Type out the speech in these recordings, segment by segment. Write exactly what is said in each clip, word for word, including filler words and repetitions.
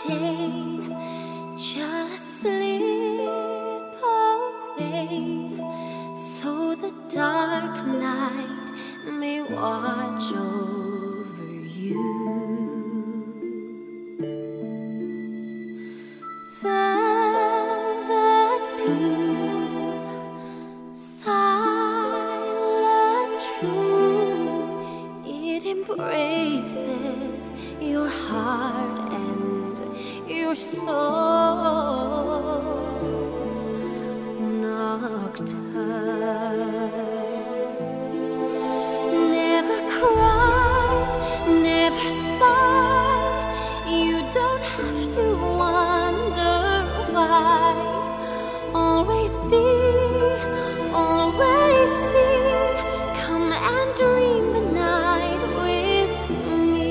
stay, just slip away, so the dark night may watch over you. Velvet blue, silent true, it embraces your heart and your soul. Nocturne, never cry, never sigh. You don't have to wonder why. Always be, always see. Come and dream the night with me.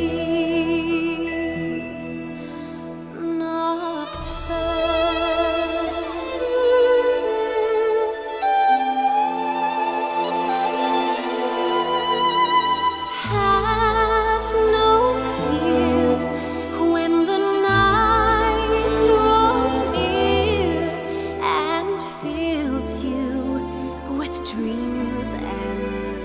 Have no fear when the night draws near and fills you with dreams and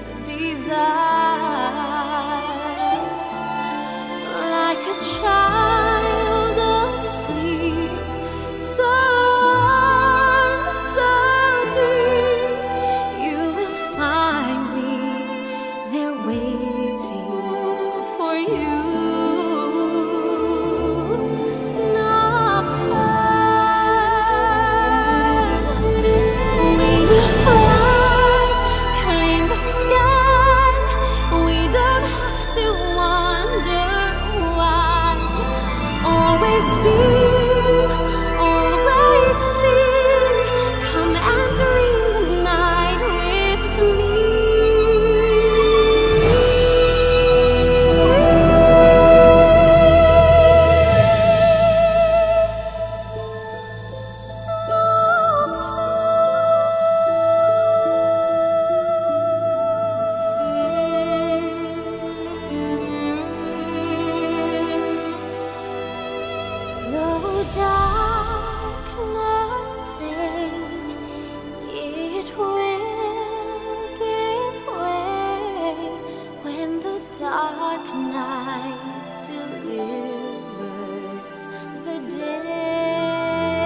desire. Like a child asleep, so warm, so deep, you will find me there waiting for you. Nocturne, we will fly, claim the sky. We don't have to wonder why. Always be, always see. Come and dream the night with me. Though darkness reign, it will give way when the dark night delivers the day.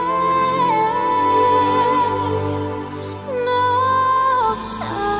Nocturne.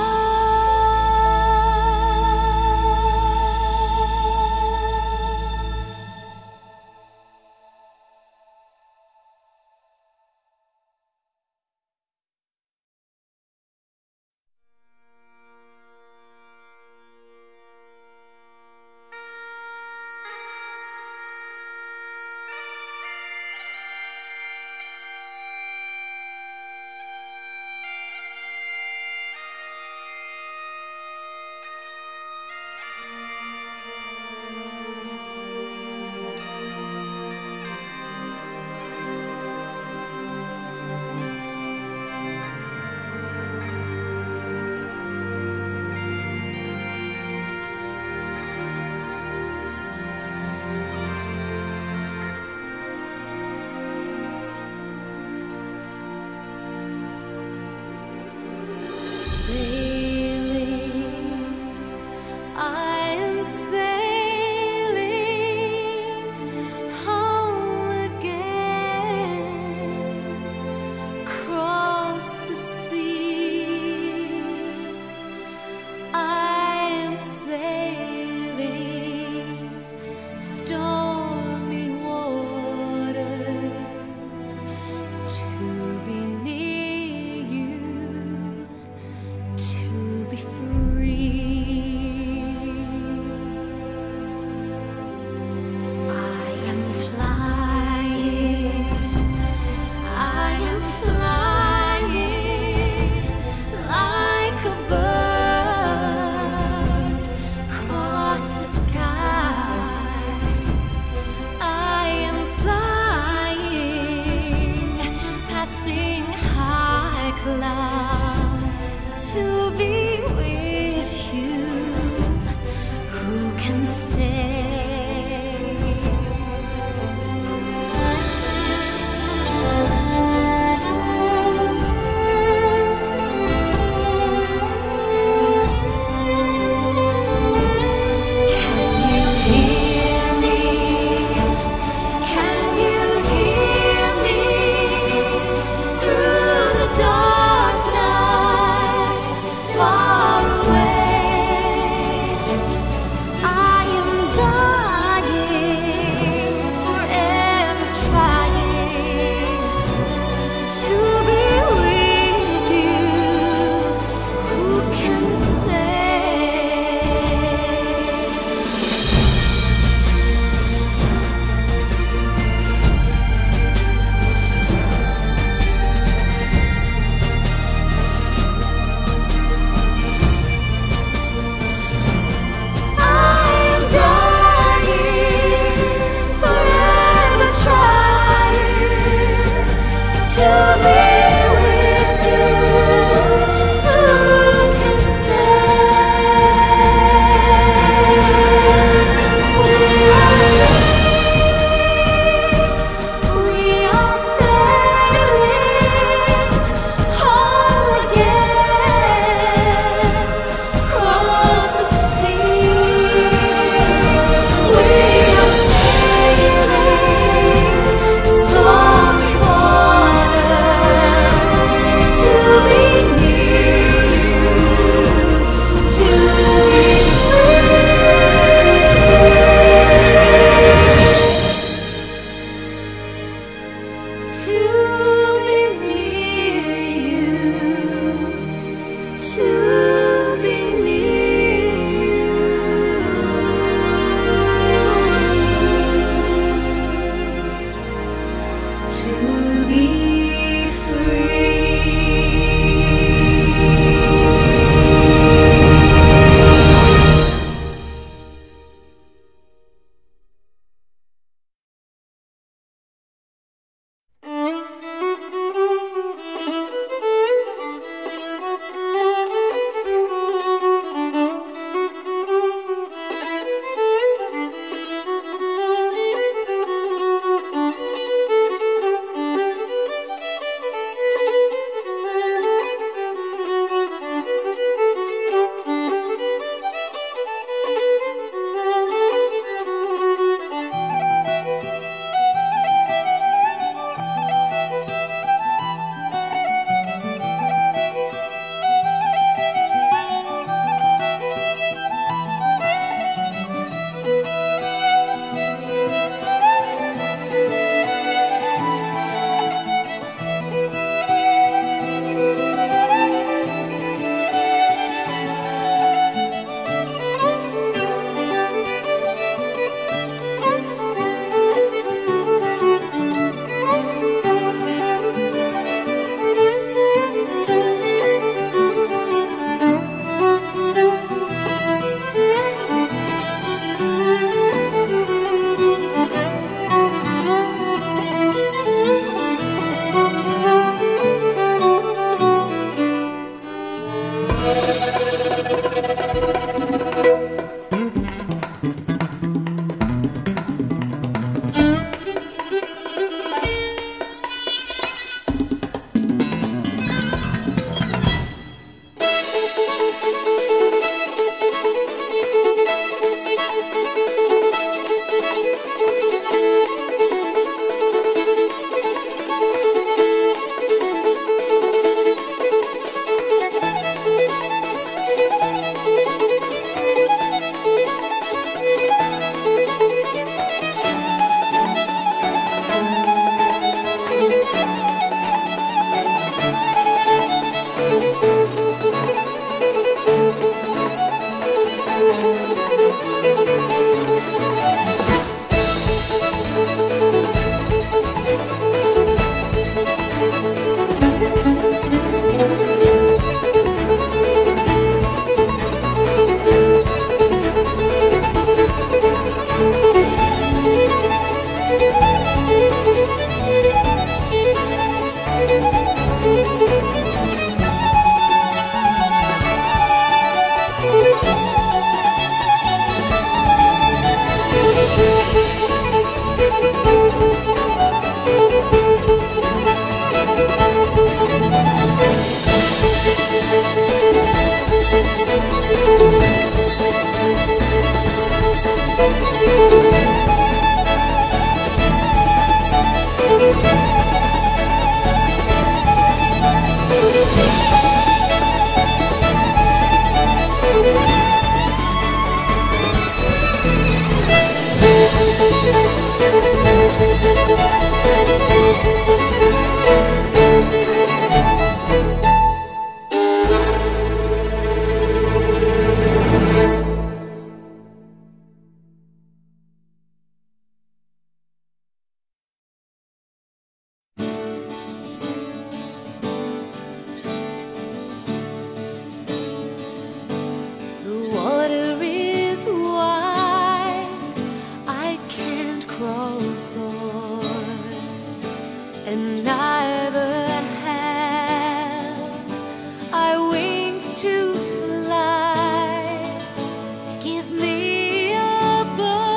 and neither have I wings to fly. Give me a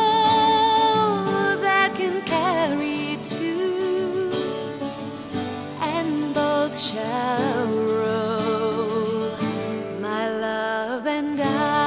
bow that can carry two, and both shall row, my love and I.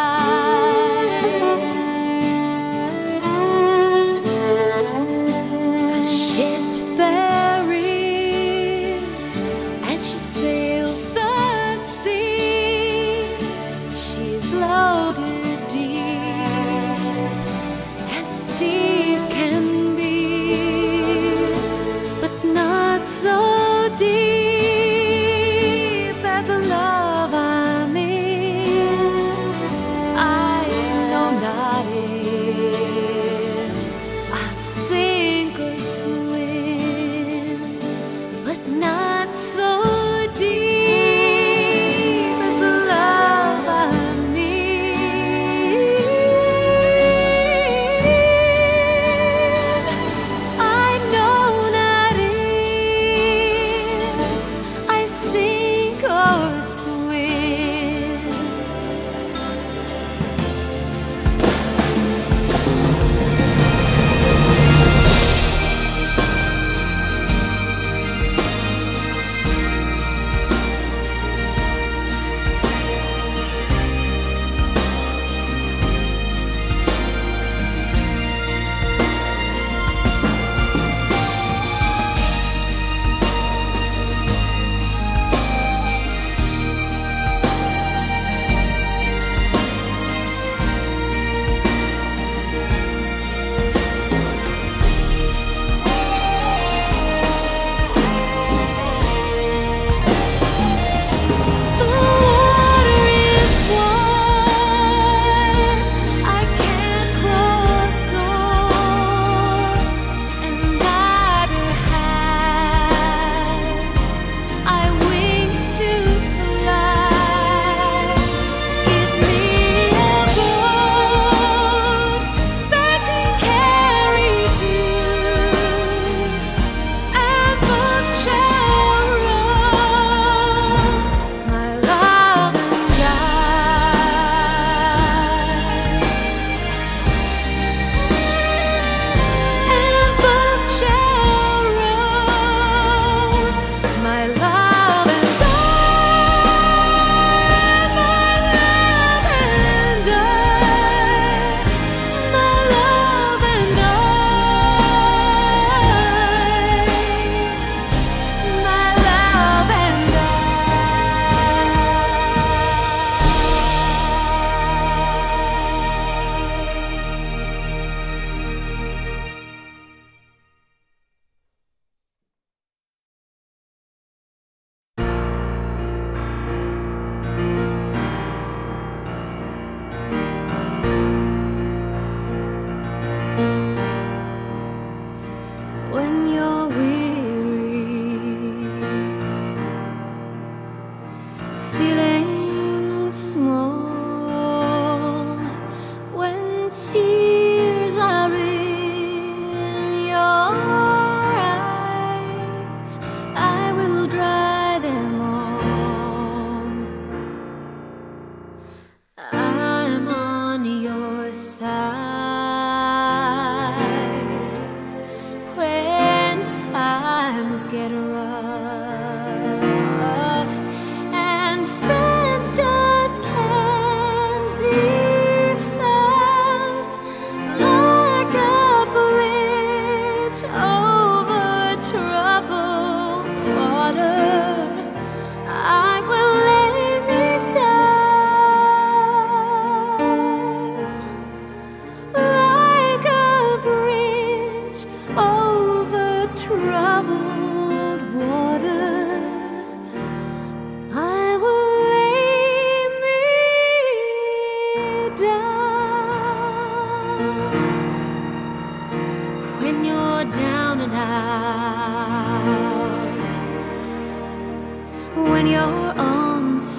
when you're on the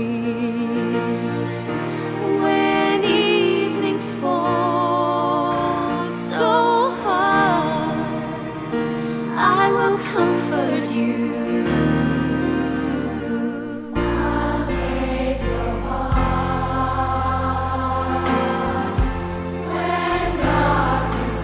street, when evening falls so hard, I will will comfort you. I'll take your heart when darkness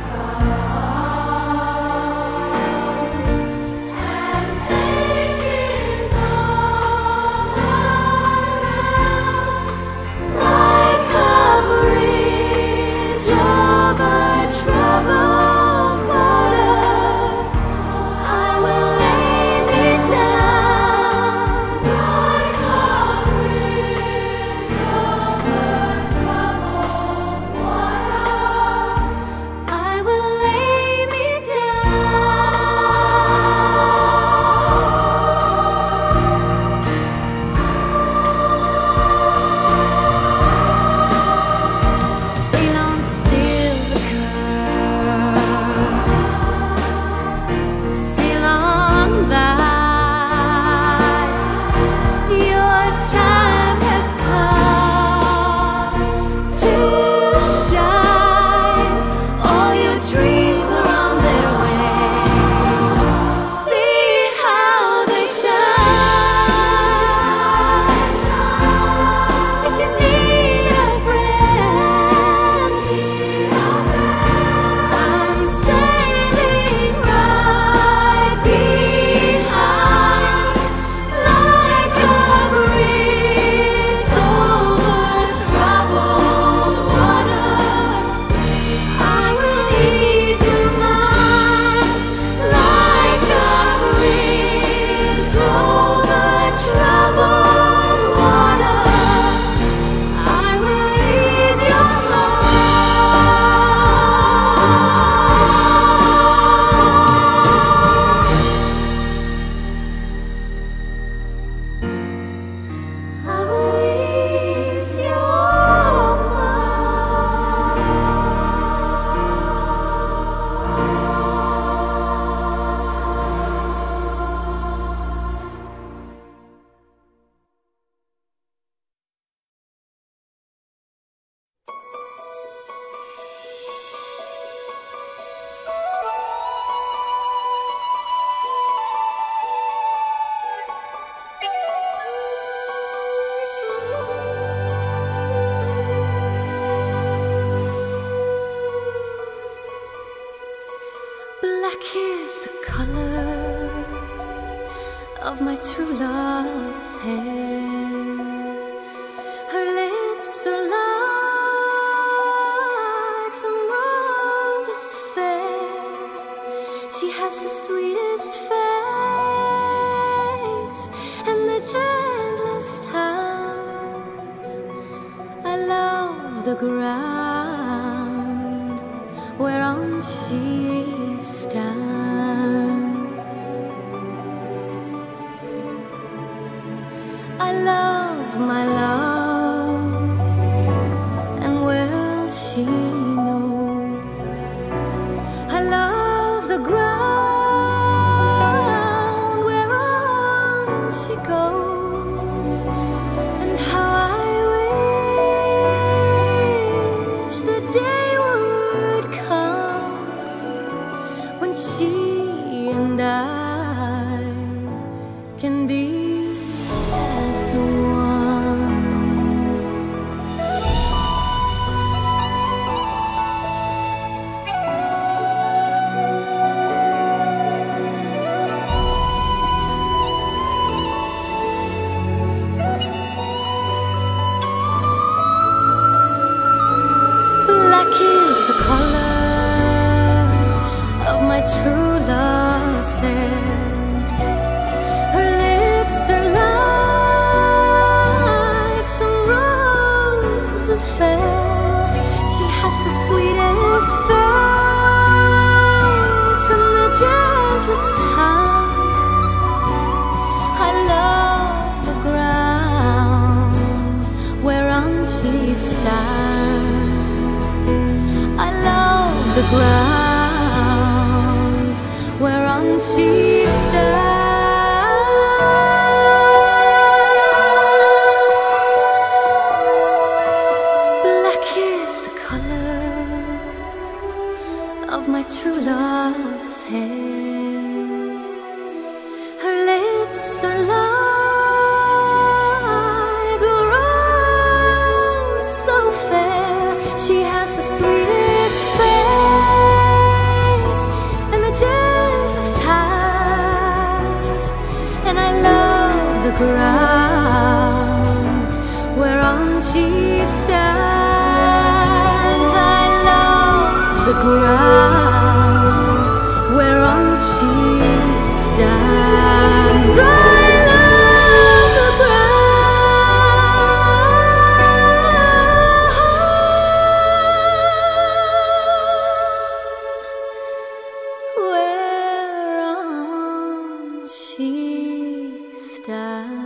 falls and pain is all around, like a bridge over troubled water. I will lay me down, like a bridge over troubled water. I will lay me Sail on, silver curve, sail on by. Your time has come to shine. All your dreams are on their way. See how they shine. If you need a friend, I'm sailing right behind, like a bridge over troubled water. I will ease your mind, like a bridge over troubled water. I will ease your mind. I will ease your Black is the color of my true love's hair. Her lips are like some roses fair. She has the sweetest face and the gentlest hands. I love the ground whereon she stands. I love my love, and well she knows. I love the ground whereon she goes, and how I wish the day would come when she and I can be as one. Black is the color of my true love's hair. Her lips are like some roses fair. She has the sweetest face and the gentlest hands. I love the ground whereon she stands. I love the ground whereon she stands. Black is the color of my true love's hair. ground whereon she stands. I love the ground whereon she stands. I love the ground whereon she stands.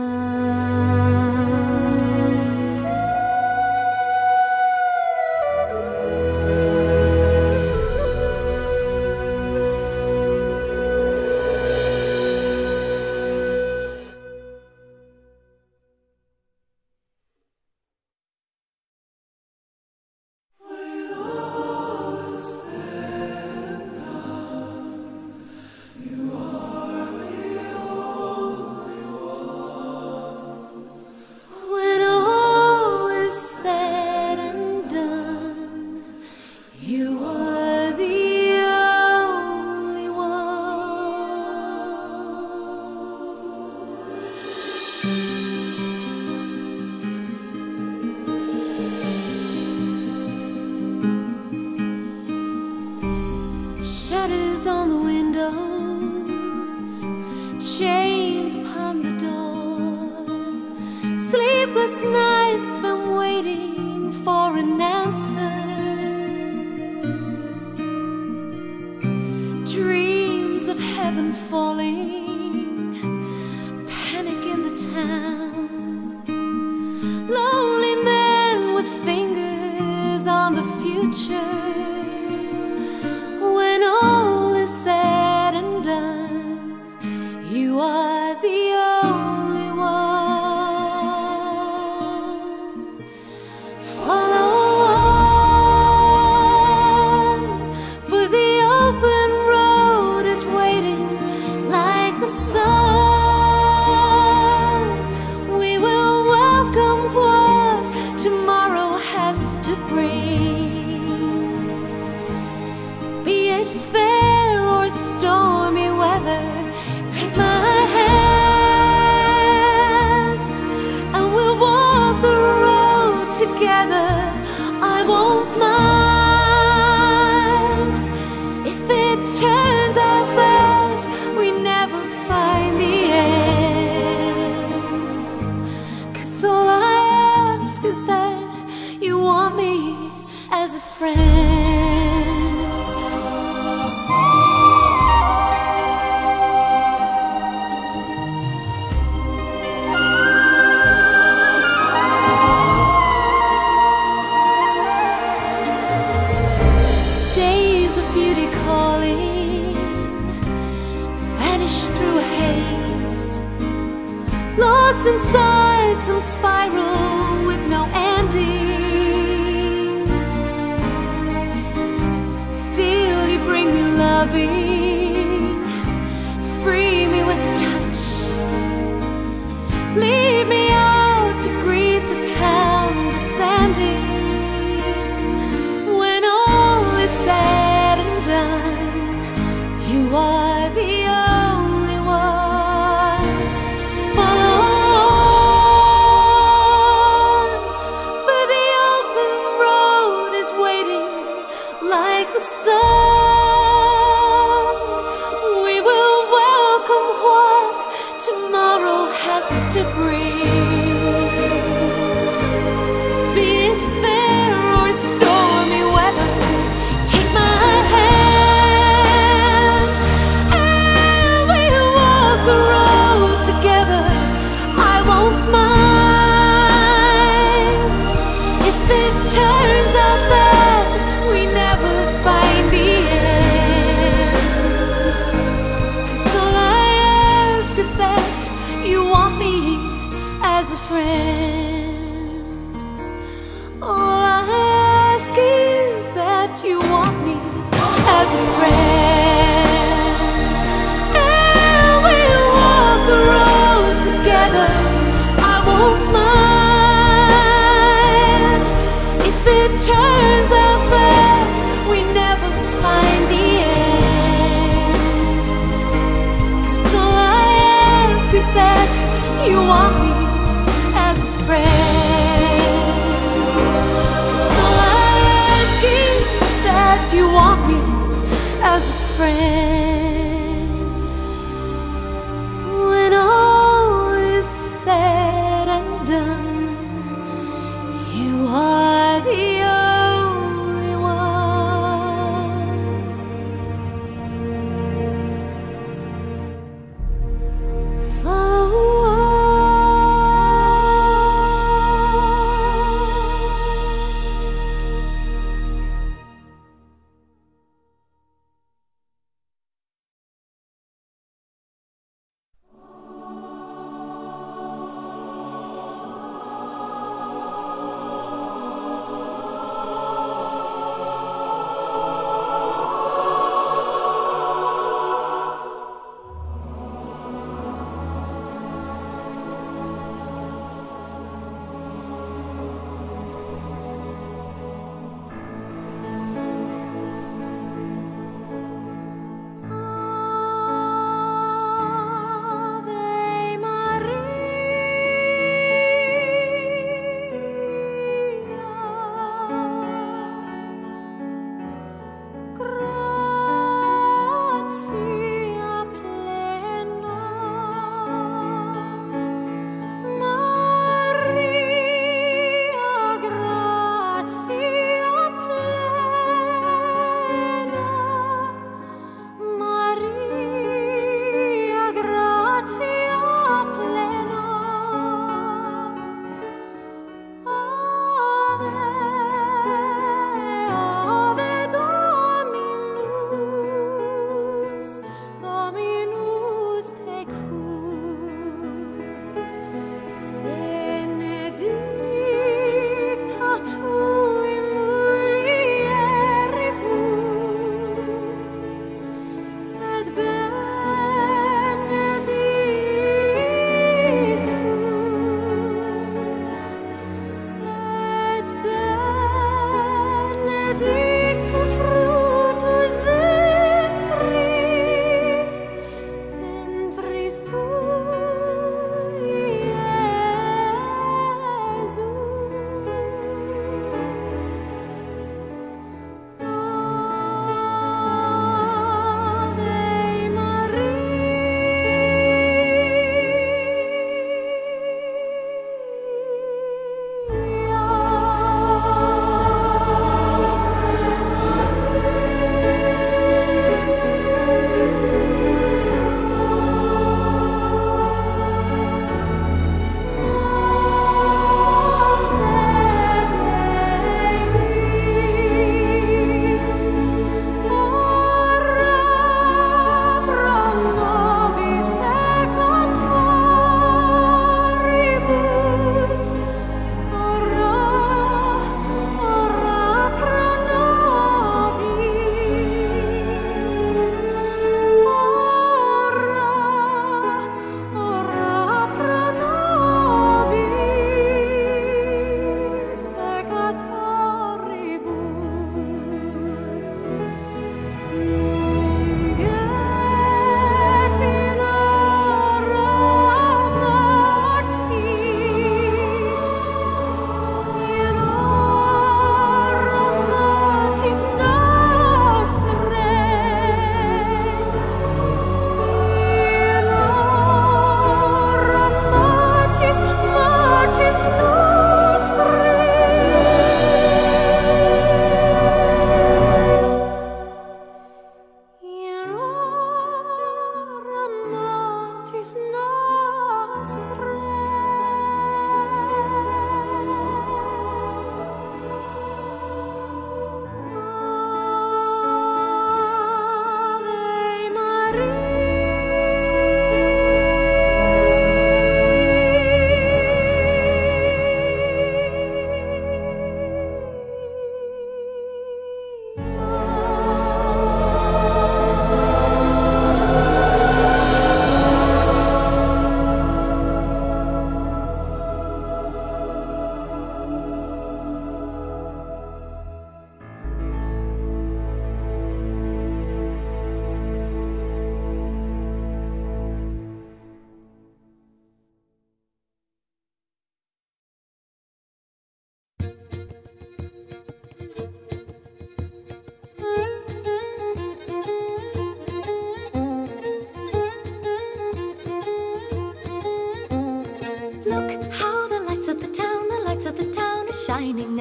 Shutters on the windows, chains upon the door. Sleepless nights been waiting for an answer. Dreams of heaven falling, panic in the town. Lonely men with fingers on the future. When all is said and done, you are the only one. Follow on, for the open road is waiting like the sun. We will welcome what tomorrow has to bring. Be it fair or stormy weather, take my hand, and we'll walk the road together. I won't mind if it turns out that we never find the end. 'Cause all I ask is that you want me as a friend. Days of beauty calling vanish through a haze, lost inside some spiral with no ending. Still you bring me loving, free me with a touch, lead me out to greet the calm descending. When all is said and done, you are the only one. Follow on, for the open road is waiting like the sun. We will welcome what tomorrow has to bring. Be it fair or stormy weather, take my hand, and we'll walk the road together. I won't mind if it turns out that we never find the end. 'Cause all I ask is that you want me as a friend. All I ask is that you want me as a friend, and we'll walk the road together. I won't mind if it turns out that we never find the end. 'Cause all I ask is that you want me as a friend. 'Cause all I ask is that you want me as a friend. When all is said and done, you are the only one. Follow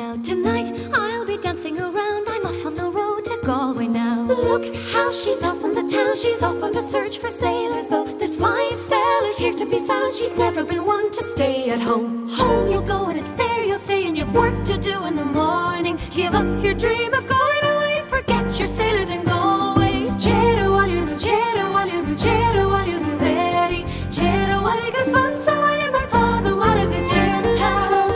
out tonight. I'll be dancing around, I'm off on the road to Galway now. Look how she's off on the town, she's off on the search for sailors. Though there's five fellas here to be found, she's never been one to stay at home. Home you'll go and it's there you'll stay, and you've work to do in the morning. Give up your dream of going away, forget your sailors and go away. Cero aliru, cero aliru, cero aliru veri, cero aligas fansa ali martado waraga genta.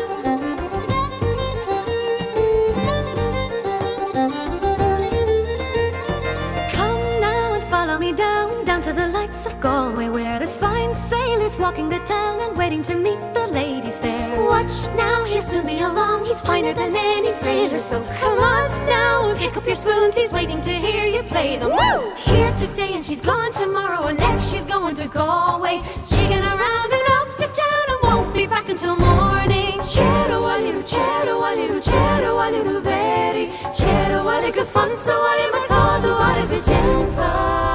Come now and follow me down, down to the lights of Galway, where there's fine sailors walking the town and waiting to meet the ladies there. Watch now, he'll soon be along, he's finer than any sailor. So come on now and pick up your spoons, he's waiting to hear you play them. Woo! Here today and she's gone tomorrow, and next she's going to Galway, jigging around and off to town and won't be back until morning. Cero aliru, cero aliru, cero aliru veri, cero aligas fansa ali martado arabigenta.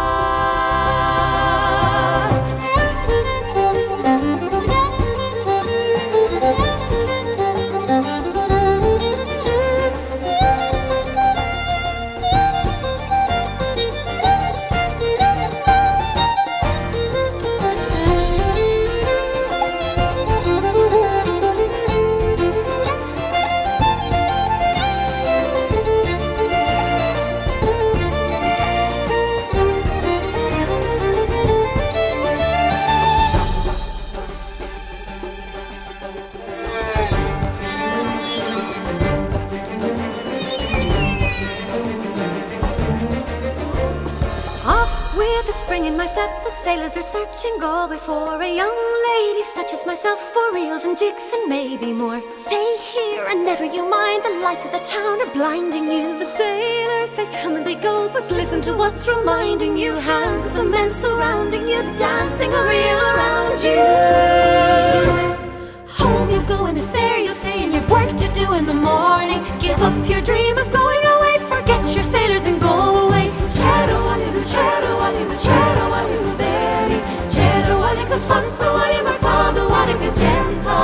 With a spring in my step, the sailors are searching Galway for a young lady such as myself, for reels and jigs and maybe more. Stay here and never you mind, the lights of the town are blinding you. The sailors, they come and they go, but listen to what's reminding you. Handsome men surrounding you, dancing a reel around you. Home you go and it's there you'll stay, and you've work to do in the morning. Give up your dream of going away, forget your sailors and go away. Cero aliru, cero aliru, cero aliru veri, cero aligas fansa ali martado waraga genta.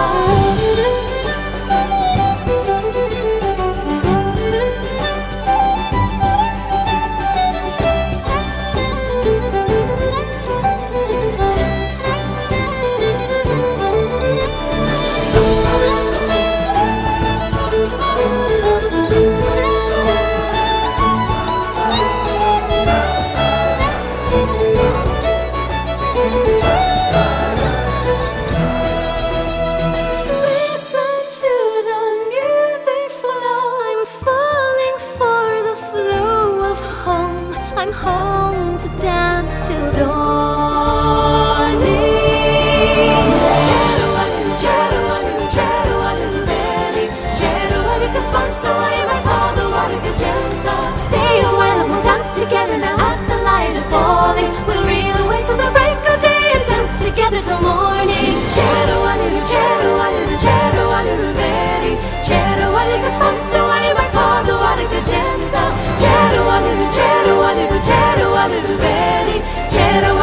I'm home to dance till dawning. Cero aliru, cero aliru, cero aliru veri, cero aligas fansa ali martado waraga genta. Stay a while and we'll dance together now as the light is falling. We'll reel away till the break of day and dance together till morning. Cero aliru, cero aliru, cero aliru veri, cero aligas fansa ali martado waraga genta. Cero aliru, cero aliru, cero aliru veri, cero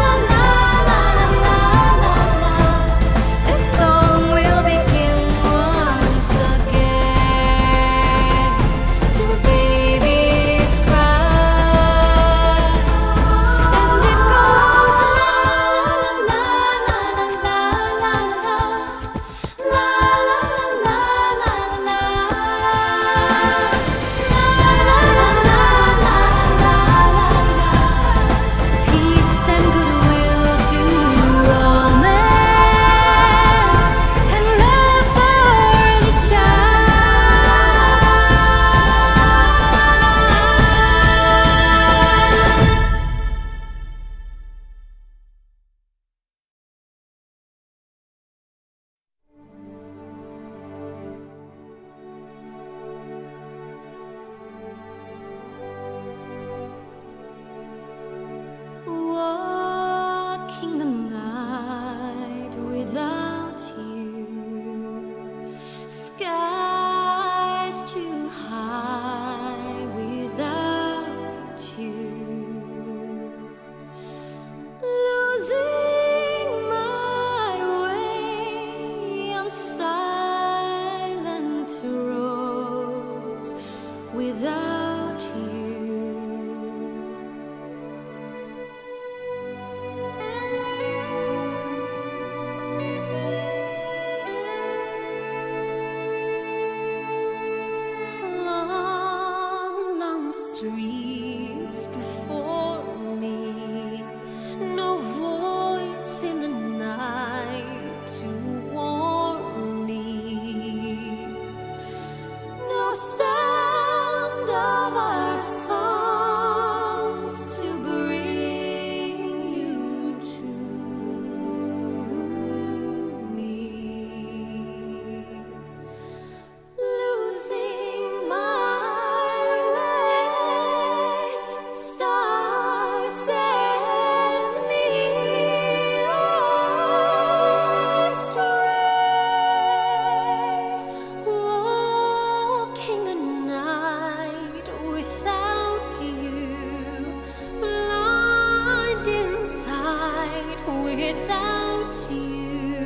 without you.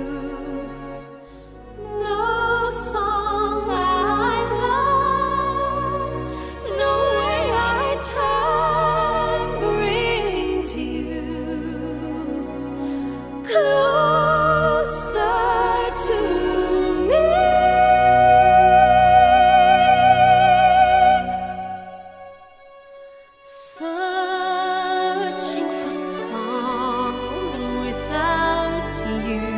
No song I love, no way I try brings you closer to me. Searching for songs without you,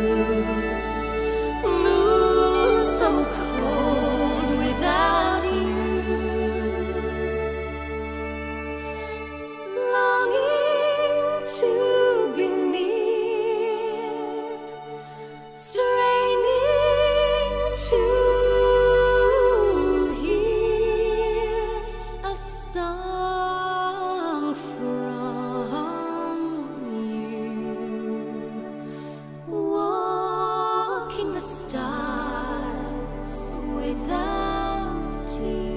moon so cold without you, longing to be near, straining to hear a song from you, walking the stars without you.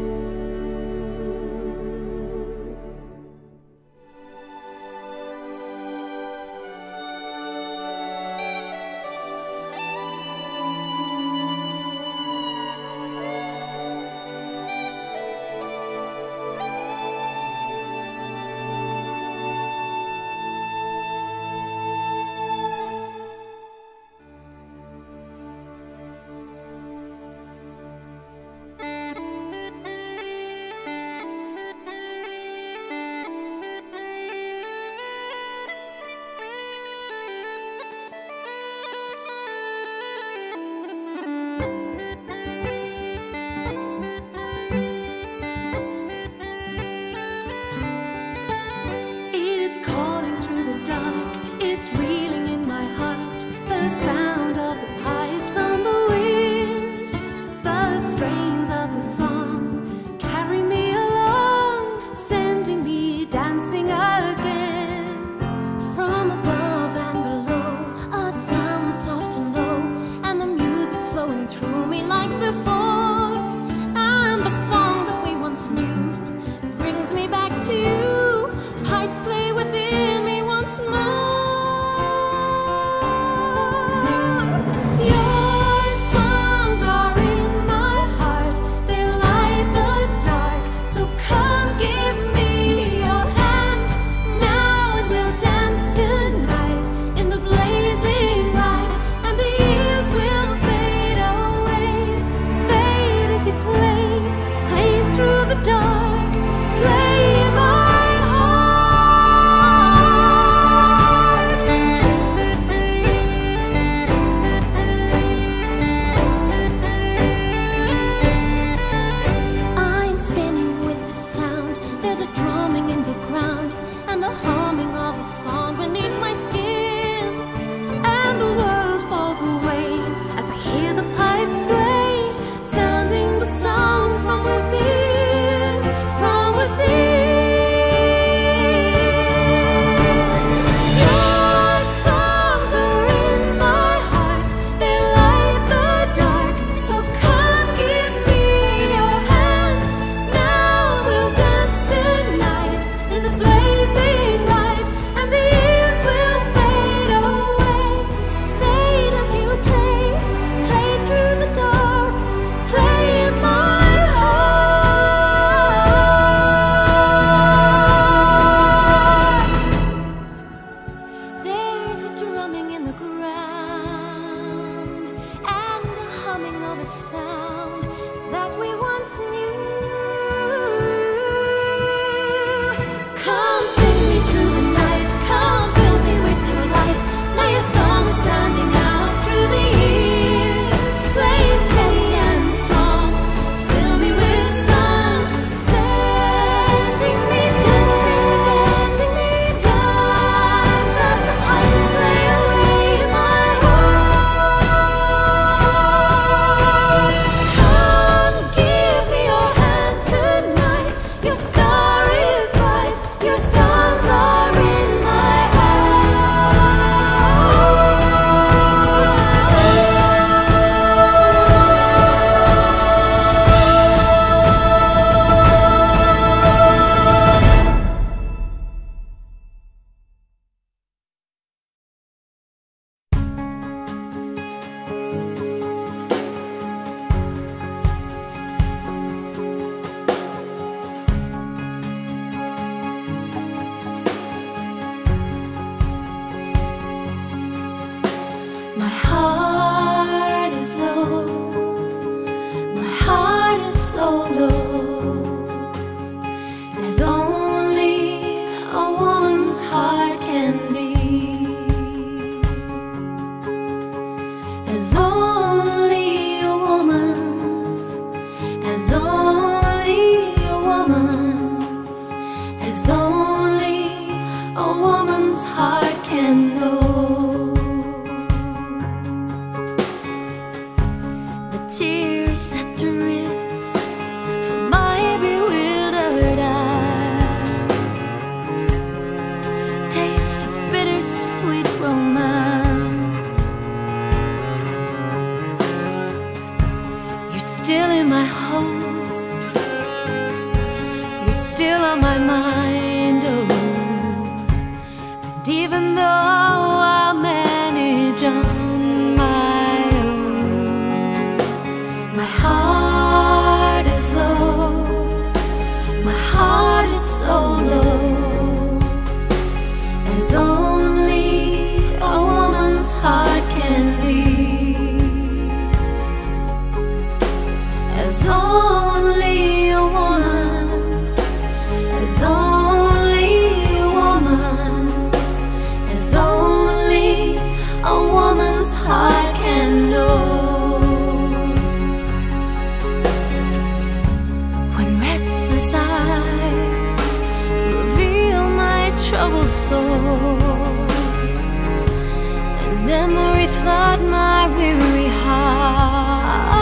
It's calling through the dark, it's reeling in my heart, the sound of the pipes on the wind, the strains of the song carry me along, sending me dancing again. From above and below, a sound soft and low, and the music's flowing through me like before, and the song that we once knew brings me back to you. Pipes play within me once more. Your songs are in my heart, they light the dark. So come give me your hand now, and we'll dance tonight in the blazing light, and the years will fade away, fade as you play, play through the dark, play in my I'm spinning with the sound, there's a drumming in the ground, and the humming of a song beneath my skin, and the world falls away as I hear the pipes play, sounding the sound from within, from within. Your songs are in my heart, they light the dark. So come give me your hand now, we'll dance tonight in the blazing light, and the years will fade away, fade as you play, play through the dark, play in my heart. There's a drumming in the ground, and a humming of a sound that we once knew. Come sing me through the night, come fill me with your light. Now your song is sounding out through the years. Play steady and strong, fill me with song, sending me dancing, sending me dance as the pipes play away in my heart. Come give me your My heart is low, my heart is so low, as only a woman's heart can be, as only a woman's, as only a woman's, as only a woman's heart can know. Tears that drip from my bewildered eyes, taste of bittersweet romance. You're still in my hopes, you're still on my mind, oh. And even though I'll manage on my own, my heart is low, my heart is so low, as only a woman's heart can be, as only a woman's, as only a woman's, as only a woman's heart can know. Troubled soul, and memories flood my weary heart.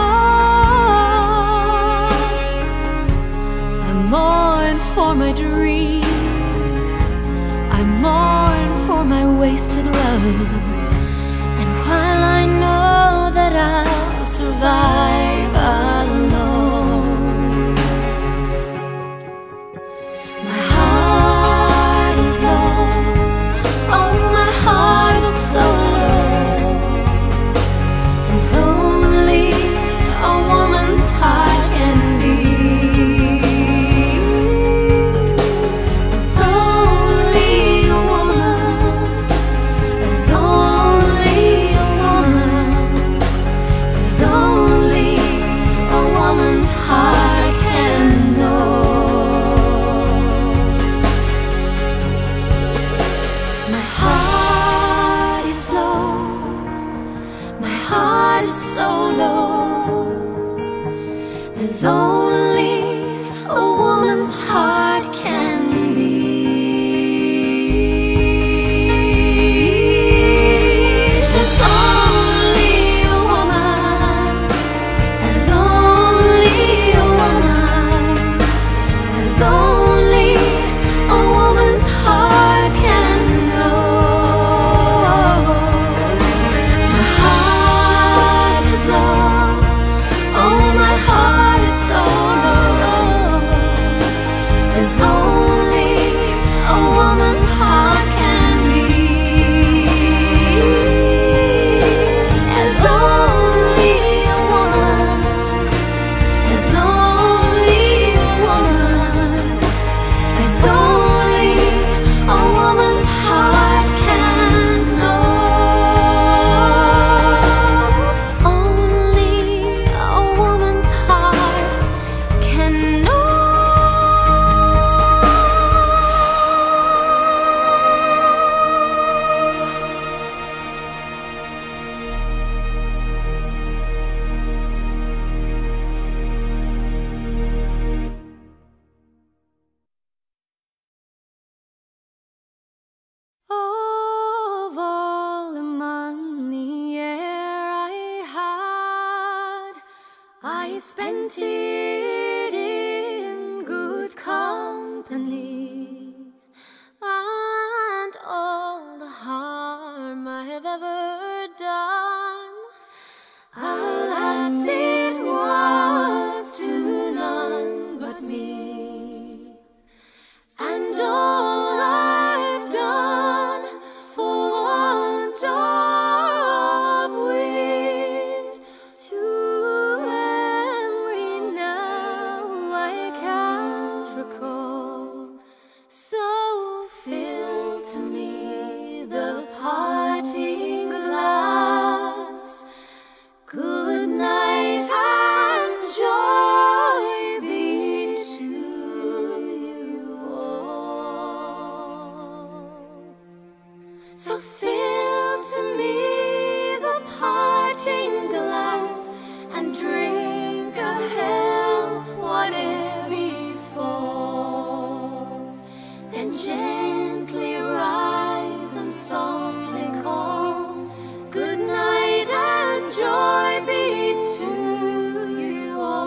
I mourn for my dreams, I mourn for my wasted love, and while I know that I'll survive alone, as only a woman's heart can be, as only a woman's, as only a woman's, as only a woman's heart can know. My heart is low, oh my heart is so low, as only a woman's heart can be, as only a woman's, as only a woman's, as only a woman's heart can know. Only a woman's heart can know. Of all the money e'er I had, I spent it in good company, and all the harm I have ever done, alas, it was to none but me. And all I've done for want of wit to memory now I can't recall. So fill to me the parting glass, to me the parting glass and drink a health whatever befalls. Then gently rise and softly call, good night and joy be to you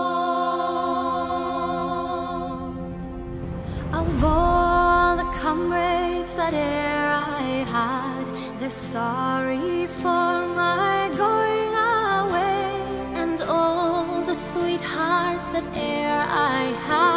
all. Of all the comrades that e'er I had, they're sorry for my going away, and all the sweethearts that e'er I had